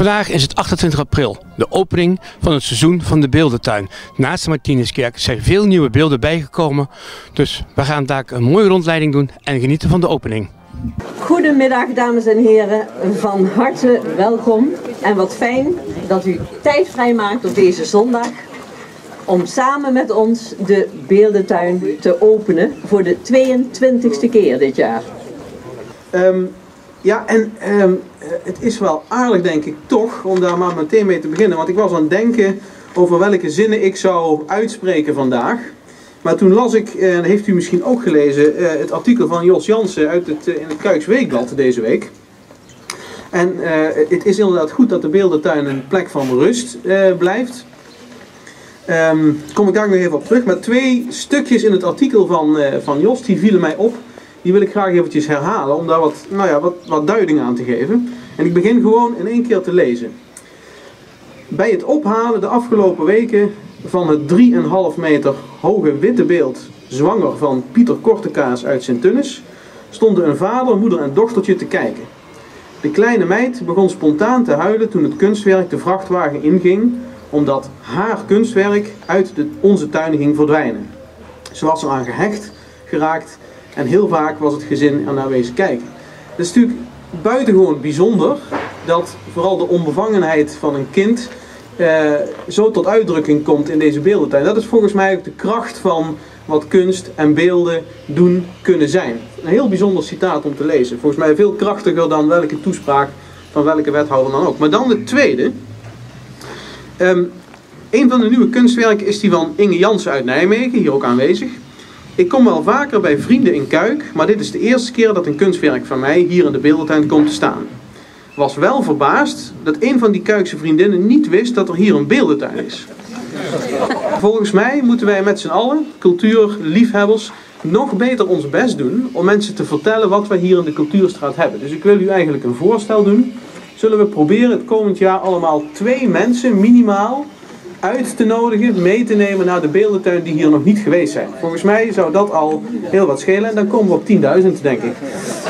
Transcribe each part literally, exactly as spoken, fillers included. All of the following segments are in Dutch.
Vandaag is het achtentwintig april, de opening van het seizoen van de Beeldentuin. Naast de Martinuskerk zijn veel nieuwe beelden bijgekomen, dus we gaan daar een mooie rondleiding doen en genieten van de opening. Goedemiddag dames en heren, van harte welkom en wat fijn dat u tijd vrijmaakt op deze zondag om samen met ons de Beeldentuin te openen voor de tweeëntwintigste keer dit jaar. Um, ja, en um, het is wel aardig, denk ik, toch, om daar maar meteen mee te beginnen. Want ik was aan het denken over welke zinnen ik zou uitspreken vandaag. Maar toen las ik, en dat heeft u misschien ook gelezen, uh, het artikel van Jos Jansen uit het, uh, in het Kuyks Weekblad deze week. En uh, het is inderdaad goed dat de Beeldentuin een plek van rust uh, blijft. Um, kom ik daar nog even op terug. Maar twee stukjes in het artikel van, uh, van Jos, die vielen mij op. Die wil ik graag eventjes herhalen, om daar wat, nou ja, wat, wat duiding aan te geven. En ik begin gewoon in één keer te lezen. Bij het ophalen de afgelopen weken van het drie komma vijf meter hoge witte beeld zwanger van Pieter Kortekaas uit Sint-Tunis stonden een vader, moeder en dochtertje te kijken. De kleine meid begon spontaan te huilen toen het kunstwerk de vrachtwagen inging, omdat haar kunstwerk uit de, onze tuin ging verdwijnen. Ze was eraan gehecht geraakt en heel vaak was het gezin ernaar wezen kijken. Het is natuurlijk buitengewoon bijzonder dat vooral de onbevangenheid van een kind uh, zo tot uitdrukking komt in deze Beeldentuin. Dat is volgens mij ook de kracht van wat kunst en beelden doen kunnen zijn. Een heel bijzonder citaat om te lezen. Volgens mij veel krachtiger dan welke toespraak van welke wethouder dan ook. Maar dan de tweede. Um, een van de nieuwe kunstwerken is die van Inge Jansen uit Nijmegen, hier ook aanwezig. Ik kom wel vaker bij vrienden in Kuik, maar dit is de eerste keer dat een kunstwerk van mij hier in de Beeldentuin komt te staan. Was wel verbaasd dat een van die Kuikse vriendinnen niet wist dat er hier een Beeldentuin is. Volgens mij moeten wij met z'n allen, cultuurliefhebbers, nog beter ons best doen om mensen te vertellen wat wij hier in de Cultuurstraat hebben. Dus ik wil u eigenlijk een voorstel doen. Zullen we proberen het komend jaar allemaal twee mensen minimaal uit te nodigen, mee te nemen naar de Beeldentuin die hier nog niet geweest zijn. Volgens mij zou dat al heel wat schelen en dan komen we op tienduizend, denk ik.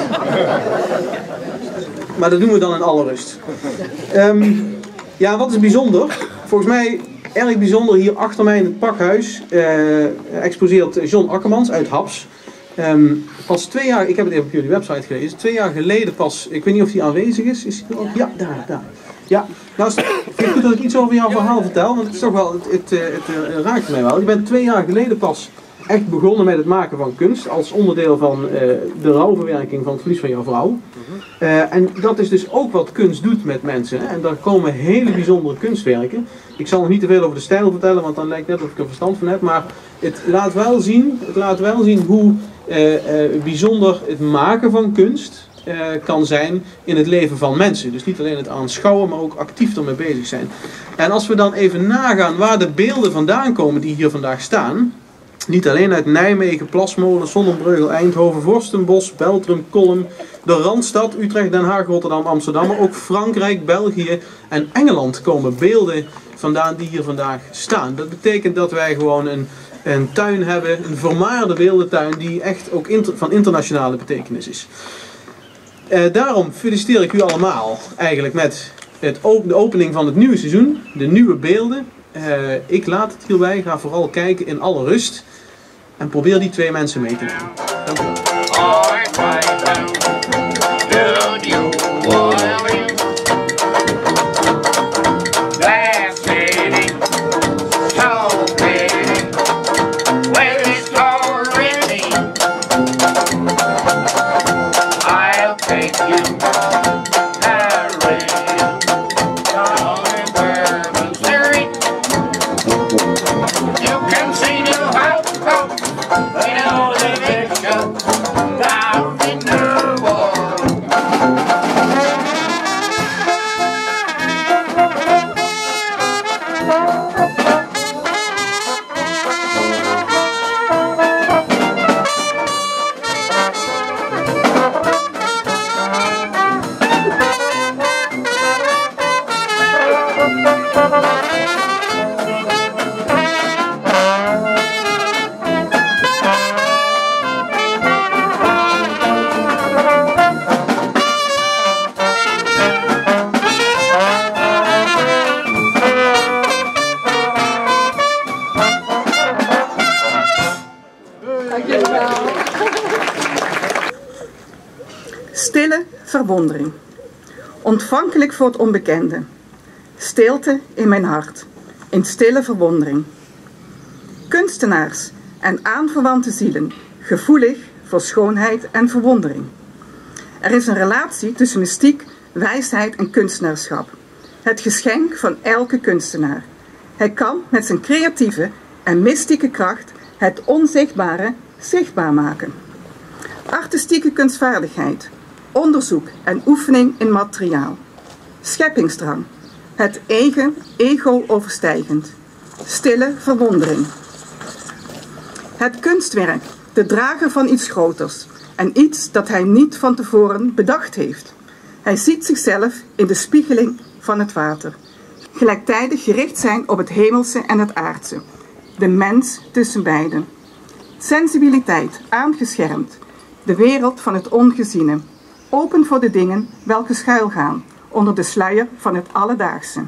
Maar dat doen we dan in alle rust. Um, ja, wat is bijzonder? Volgens mij erg bijzonder, hier achter mij in het pakhuis uh, exposeert John Akkermans uit Haps. Um, pas twee jaar, ik heb het even op jullie website gelezen, twee jaar geleden pas, ik weet niet of hij aanwezig is, is hij er ook? Ja, daar, daar. Ja, nou is het, vind je het goed dat ik iets over jouw verhaal vertel, want het is toch wel, het, het, het, het, het raakt mij wel. Je bent twee jaar geleden pas echt begonnen met het maken van kunst, als onderdeel van uh, de rouwverwerking van het verlies van jouw vrouw. Uh, en dat is dus ook wat kunst doet met mensen, hè? En daar komen hele bijzondere kunstwerken. Ik zal nog niet te veel over de stijl vertellen, want dan lijkt het net of ik er verstand van heb, maar het laat wel zien, het laat wel zien hoe uh, uh, bijzonder het maken van kunst Uh, kan zijn in het leven van mensen. Dus niet alleen het aanschouwen, maar ook actief ermee bezig zijn. En als we dan even nagaan waar de beelden vandaan komen die hier vandaag staan. Niet alleen uit Nijmegen, Plasmolen, Sonnenbreugel, Eindhoven, Vorstenbos, Beltrum, Kolm, de Randstad, Utrecht, Den Haag, Rotterdam, Amsterdam. Maar ook Frankrijk, België en Engeland komen beelden vandaan die hier vandaag staan. Dat betekent dat wij gewoon een, een tuin hebben, een vermaarde beeldentuin die echt ook inter, van internationale betekenis is. Uh, daarom feliciteer ik u allemaal eigenlijk met het op de opening van het nieuwe seizoen, de nieuwe beelden. Uh, ik laat het hierbij, ga vooral kijken in alle rust en probeer die twee mensen mee te nemen. Dank u wel. verwondering. Ontvankelijk voor het onbekende. Stilte in mijn hart. In stille verwondering. Kunstenaars en aanverwante zielen. Gevoelig voor schoonheid en verwondering. Er is een relatie tussen mystiek, wijsheid en kunstenaarschap. Het geschenk van elke kunstenaar. Hij kan met zijn creatieve en mystieke kracht het onzichtbare zichtbaar maken. Artistieke kunstvaardigheid, onderzoek en oefening in materiaal. Scheppingsdrang, het eigen ego overstijgend. Stille verwondering. Het kunstwerk, de drager van iets groters en iets dat hij niet van tevoren bedacht heeft. Hij ziet zichzelf in de spiegeling van het water. Gelijktijdig gericht zijn op het hemelse en het aardse. De mens tussen beiden. Sensibiliteit, aangeschermd. De wereld van het ongeziene. Open voor de dingen welke schuilgaan onder de sluier van het alledaagse.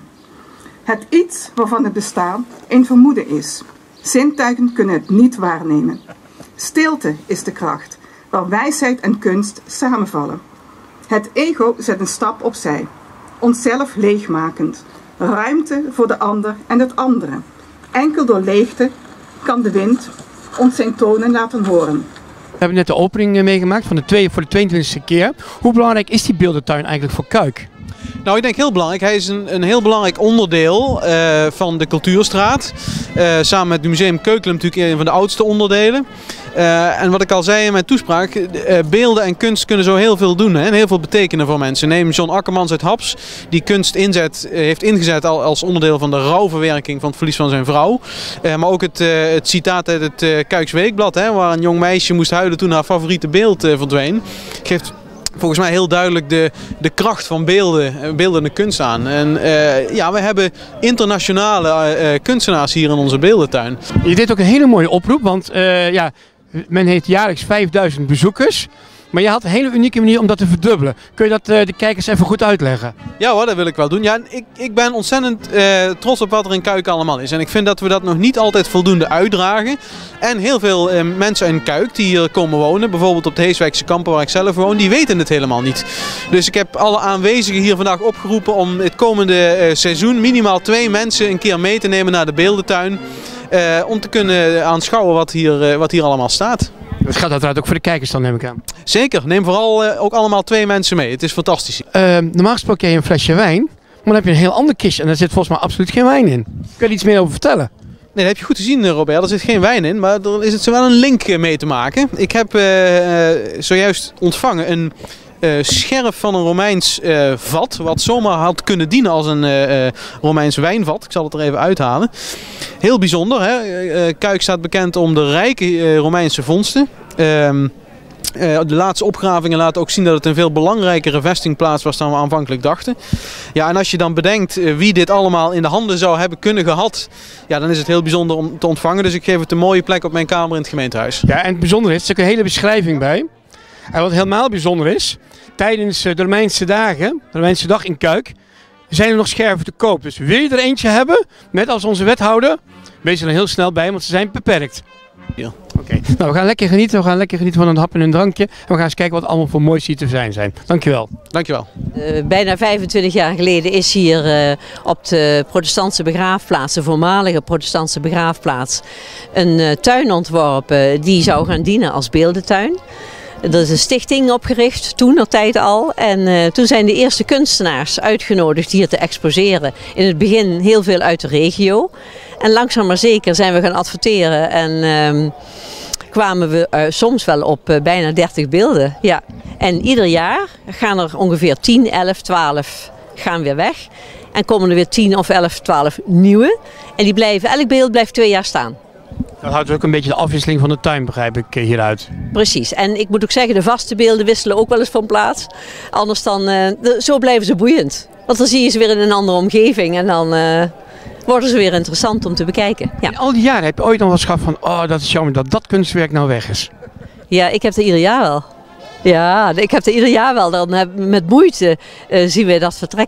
Het iets waarvan het bestaan een vermoeden is. Zintuigen kunnen het niet waarnemen. Stilte is de kracht, waar wijsheid en kunst samenvallen. Het ego zet een stap opzij. Onszelf leegmakend. Ruimte voor de ander en het andere. Enkel door leegte kan de wind ons zijn tonen laten horen. We hebben net de opening meegemaakt van de twee, voor de tweeëntwintigste keer. Hoe belangrijk is die beeldentuin eigenlijk voor Cuijk? Nou, ik denk heel belangrijk. Hij is een, een heel belangrijk onderdeel uh, van de Cultuurstraat. Uh, samen met het Museum Keukelum natuurlijk een van de oudste onderdelen. Uh, en wat ik al zei in mijn toespraak, uh, beelden en kunst kunnen zo heel veel doen hè, en heel veel betekenen voor mensen. Neem John Akkermans uit Haps, die kunst inzet, uh, heeft ingezet al als onderdeel van de rouwverwerking van het verlies van zijn vrouw. Uh, maar ook het, uh, het citaat uit het uh, Cuijks Weekblad, hè, waar een jong meisje moest huilen toen haar favoriete beeld uh, verdween, geeft volgens mij heel duidelijk de, de kracht van beelden, beeldende kunst aan. En uh, ja, we hebben internationale uh, kunstenaars hier in onze beeldentuin. Je deed ook een hele mooie oproep, want uh, ja, men heeft jaarlijks vijfduizend bezoekers. Maar je had een hele unieke manier om dat te verdubbelen. Kun je dat uh, de kijkers even goed uitleggen? Ja hoor, dat wil ik wel doen. Ja, ik, ik ben ontzettend uh, trots op wat er in Cuijk allemaal is. En ik vind dat we dat nog niet altijd voldoende uitdragen. En heel veel uh, mensen in Cuijk die hier komen wonen, bijvoorbeeld op de Heeswijkse kampen waar ik zelf woon, die weten het helemaal niet. Dus ik heb alle aanwezigen hier vandaag opgeroepen om het komende uh, seizoen minimaal twee mensen een keer mee te nemen naar de beeldentuin. Uh, om te kunnen aanschouwen wat hier, uh, wat hier allemaal staat. Dat gaat uiteraard ook voor de kijkers dan, neem ik aan. Zeker, neem vooral uh, ook allemaal twee mensen mee. Het is fantastisch. Uh, normaal gesproken heb je een flesje wijn, maar dan heb je een heel ander kistje en daar zit volgens mij absoluut geen wijn in. Kun je er iets meer over vertellen? Nee, dat heb je goed gezien, Robert. Er zit geen wijn in, maar er is het wel een link mee te maken. Ik heb uh, uh, zojuist ontvangen een uh, scherf van een Romeins uh, vat, wat zomaar had kunnen dienen als een uh, Romeins wijnvat. Ik zal het er even uithalen. Heel bijzonder, hè? Uh, Cuijk staat bekend om de rijke uh, Romeinse vondsten. Uh, Uh, de laatste opgravingen laten ook zien dat het een veel belangrijkere vestingplaats was dan we aanvankelijk dachten. Ja, en als je dan bedenkt uh, wie dit allemaal in de handen zou hebben kunnen gehad, ja, dan is het heel bijzonder om te ontvangen. Dus ik geef het een mooie plek op mijn kamer in het gemeentehuis. Ja, en het bijzondere is, er zit ook een hele beschrijving bij. En wat helemaal bijzonder is, tijdens de Romeinse dagen, de Romeinse dag in Cuijk, zijn er nog scherven te koop. Dus wil je er eentje hebben, net als onze wethouder, wees er dan heel snel bij, want ze zijn beperkt. Ja. Oké, okay. Nou, we gaan lekker genieten. We gaan lekker genieten van een hap en een drankje. En we gaan eens kijken wat allemaal voor moois hier te zijn zijn. Dankjewel. Dankjewel. Uh, bijna vijfentwintig jaar geleden is hier uh, op de protestantse begraafplaats, de voormalige protestantse begraafplaats, een uh, tuin ontworpen die zou gaan dienen als beeldentuin. Er is een stichting opgericht, toen nog tijd al. En uh, toen zijn de eerste kunstenaars uitgenodigd hier te exposeren. In het begin heel veel uit de regio. En langzaam maar zeker zijn we gaan adverteren en uh, kwamen we uh, soms wel op uh, bijna dertig beelden. Ja. En ieder jaar gaan er ongeveer tien, elf, twaalf gaan weer weg. En komen er weer tien of elf, twaalf nieuwe. En die blijven, elk beeld blijft twee jaar staan. Dat houdt ook een beetje de afwisseling van de tuin, begrijp ik, hieruit. Precies. En ik moet ook zeggen, de vaste beelden wisselen ook wel eens van plaats. Anders dan, uh, de, zo blijven ze boeiend. Want dan zie je ze weer in een andere omgeving en dan uh, worden ze weer interessant om te bekijken. Ja. In al die jaren heb je ooit nog wel eens gehad van, oh dat is jammer dat dat kunstwerk nou weg is. Ja, ik heb er ieder jaar wel. Ja, ik heb er ieder jaar wel. Dan heb, met moeite uh, zien we dat vertrekken.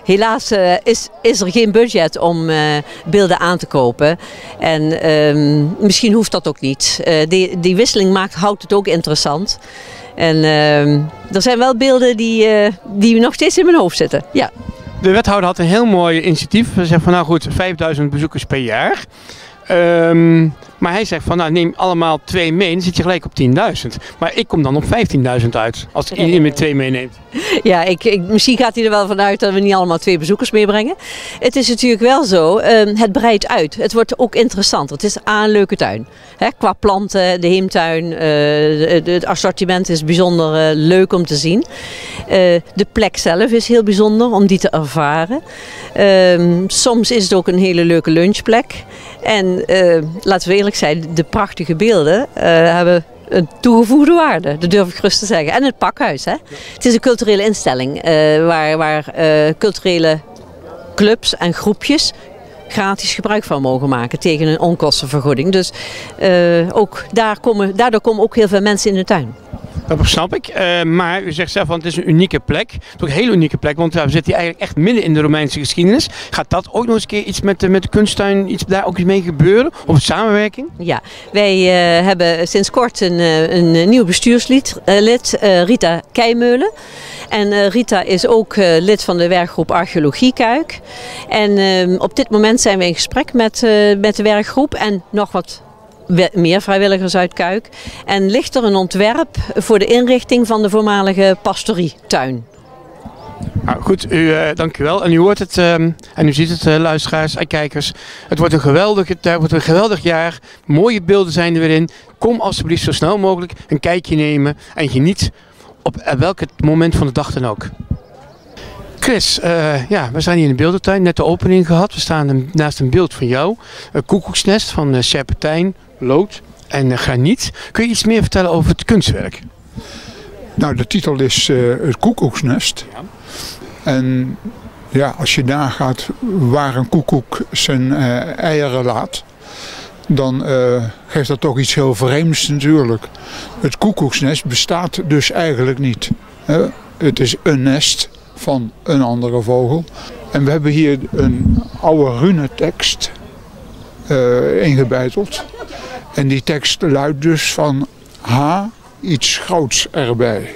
helaas uh, is, is er geen budget om uh, beelden aan te kopen. En uh, misschien hoeft dat ook niet. Uh, die, die wisseling maakt, houdt het ook interessant. En uh, er zijn wel beelden die, uh, die nog steeds in mijn hoofd zitten. Ja. De wethouder had een heel mooi initiatief. Hij zegt van nou goed, vijfduizend bezoekers per jaar. Um, maar hij zegt van nou neem allemaal twee mee, dan zit je gelijk op tienduizend. Maar ik kom dan op vijftienduizend uit als iedereen met twee meeneemt. Ja, ik, ik, misschien gaat hij er wel vanuit dat we niet allemaal twee bezoekers meebrengen. Het is natuurlijk wel zo, um, het breidt uit. Het wordt ook interessant. Het is A, een leuke tuin. Hè, qua planten, de heemtuin, uh, de, de, het assortiment is bijzonder uh, leuk om te zien. Uh, de plek zelf is heel bijzonder om die te ervaren. Um, soms is het ook een hele leuke lunchplek. En uh, laten we eerlijk zijn, de prachtige beelden uh, hebben een toegevoegde waarde, dat durf ik gerust te zeggen. En het pakhuis. Hè? Ja. Het is een culturele instelling uh, waar, waar uh, culturele clubs en groepjes gratis gebruik van mogen maken tegen een onkostenvergoeding. Dus uh, ook daar komen, daardoor komen ook heel veel mensen in de tuin. Dat snap ik, uh, maar u zegt zelf van het is een unieke plek. Het is ook een hele unieke plek, want ja, we zitten hier eigenlijk echt midden in de Romeinse geschiedenis. Gaat dat ook nog eens een keer iets met, met de kunsttuin, iets daar ook eens mee gebeuren? Of een samenwerking? Ja, wij uh, hebben sinds kort een, een nieuw bestuurslid, uh, lid, uh, Rita Keimeulen. En uh, Rita is ook uh, lid van de werkgroep Archeologie Kuik. En uh, op dit moment zijn we in gesprek met, uh, met de werkgroep en nog wat meer vrijwilligers uit Kuik. En ligt er een ontwerp voor de inrichting van de voormalige pastorietuin. Nou, goed, u, uh, dank u wel. En u hoort het, uh, en u ziet het, uh, luisteraars en kijkers. Het wordt een geweldig, het wordt een geweldig jaar. Mooie beelden zijn er weer in. Kom alsjeblieft zo snel mogelijk een kijkje nemen en geniet op welk moment van de dag dan ook. Chris, uh, ja, we zijn hier in de beeldentuin, net de opening gehad. We staan naast een beeld van jou, een koekoeksnest van uh, serpentijn, lood en uh, graniet. Kun je iets meer vertellen over het kunstwerk? Nou, de titel is uh, het koekoeksnest. Ja. En ja, als je nagaat waar een koekoek zijn uh, eieren laat, dan uh, geeft dat toch iets heel vreemds natuurlijk. Het koekoeksnest bestaat dus eigenlijk niet. Uh, het is een nest van een andere vogel. En we hebben hier een oude runetekst uh, ingebeiteld. En die tekst luidt dus van ha, iets groots erbij.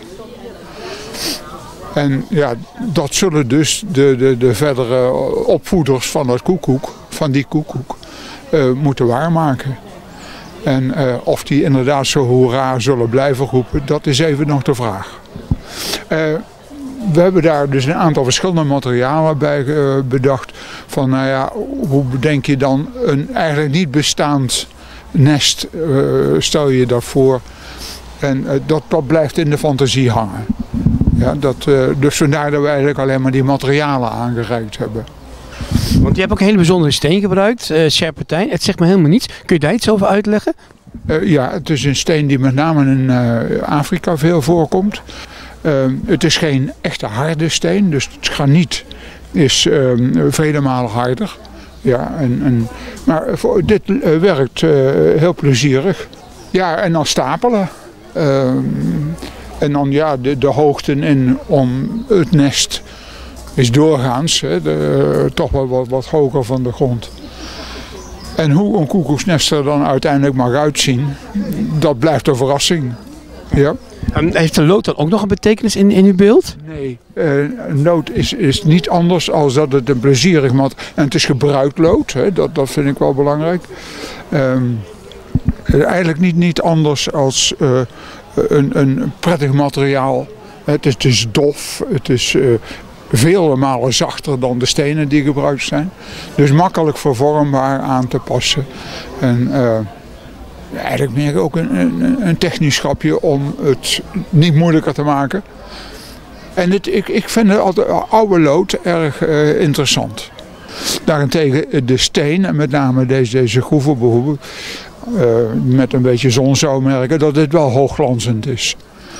En ja, dat zullen dus de, de, de verdere opvoeders van het koekoek, van die koekoek, uh, moeten waarmaken. En uh, of die inderdaad zo hoera zullen blijven roepen, dat is even nog de vraag. Uh, We hebben daar dus een aantal verschillende materialen bij uh, bedacht. Van nou ja, hoe bedenk je dan een eigenlijk niet bestaand nest, uh, stel je dat voor. En uh, dat, dat blijft in de fantasie hangen. Ja, dat, uh, dus vandaar dat we eigenlijk alleen maar die materialen aangereikt hebben. Want je hebt ook een hele bijzondere steen gebruikt, uh, serpentijn. Het zegt me helemaal niets. Kun je daar iets over uitleggen? Uh, ja, het is een steen die met name in uh, Afrika veel voorkomt. Uh, het is geen echte harde steen, dus het graniet is uh, vele malen harder. Ja, en, en, maar voor, dit uh, werkt uh, heel plezierig. Ja, en dan stapelen. Uh, en dan ja, de, de hoogten in om het nest is doorgaans hè, de, toch wel wat, wat hoger van de grond. En hoe een koekoeksnest er dan uiteindelijk mag uitzien, dat blijft een verrassing. Ja. Um, heeft de lood dan ook nog een betekenis in, in uw beeld? Nee, uh, lood is, is niet anders als dat het een plezierig mat. En het is gebruikt lood, hè, dat, dat vind ik wel belangrijk. Um, eigenlijk niet, niet anders als uh, een, een prettig materiaal. Het is, het is dof, het is uh, vele malen zachter dan de stenen die gebruikt zijn. Dus makkelijk vervormbaar aan te passen. En, uh, eigenlijk meer ook een, een, een technisch grapje om het niet moeilijker te maken. En het, ik, ik vind het altijd oude lood erg uh, interessant. Daarentegen de steen, en met name deze, deze groeven bijvoorbeeld, uh, met een beetje zon zou merken dat dit wel hoogglanzend is.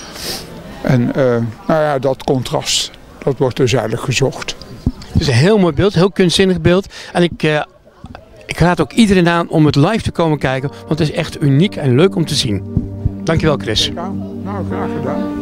En uh, nou ja, dat contrast, dat wordt dus eigenlijk gezocht. Het is een heel mooi beeld, heel kunstzinnig beeld. En ik... Uh... Ik raad ook iedereen aan om het live te komen kijken, want het is echt uniek en leuk om te zien. Dankjewel, Chris. Ja, nou, graag gedaan.